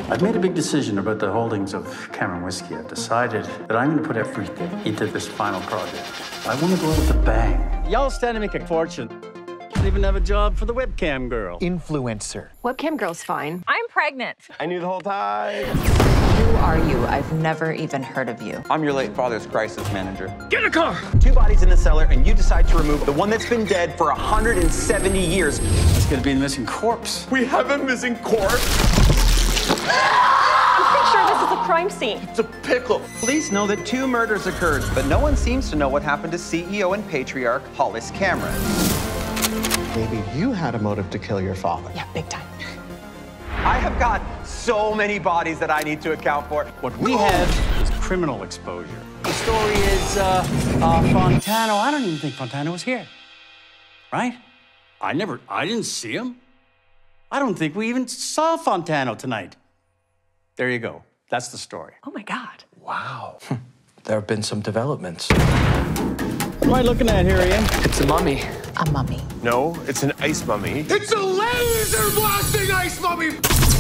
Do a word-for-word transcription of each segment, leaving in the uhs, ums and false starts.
I've made a big decision about the holdings of Cameron Whiskey. I've decided that I'm going to put everything into this final project. I want to go out with a bang. Y'all stand to make a fortune. Don't even have a job for the webcam girl. Influencer. Webcam girl's fine. I'm pregnant. I knew the whole time. Who are you? I've never even heard of you. I'm your late father's crisis manager. Get in a car! Two bodies in the cellar, and you decide to remove the one that's been dead for one hundred seventy years. It's going to be the missing corpse. We have a missing corpse. I'm pretty sure this is a crime scene. It's a pickle. Police know that two murders occurred, but no one seems to know what happened to C E O and patriarch Hollis Cameron. Maybe you had a motive to kill your father. Yeah, big time. I have got so many bodies that I need to account for. What we have is criminal exposure. The story is uh, uh, Fontano. I don't even think Fontano was here, right? I never, I didn't see him. I don't think we even saw Fontano tonight. There you go. That's the story. Oh my God. Wow. There have been some developments. What am I looking at here, Ian? It's a mummy. A mummy. No, it's an ice mummy. It's a laser blasting ice mummy!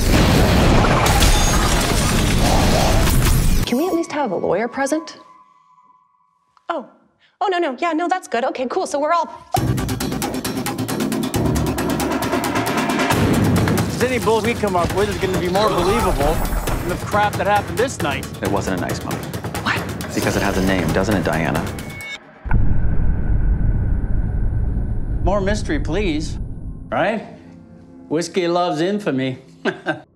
Can we at least have a lawyer present? Oh. Oh, no, no. Yeah, no, that's good. Okay, cool. So we're all... If any bull we come up with is going to be more believable than the crap that happened this night. It wasn't a nice mummy. What? Because it has a name, doesn't it, Diana? More mystery, please. Right? Whiskey loves infamy.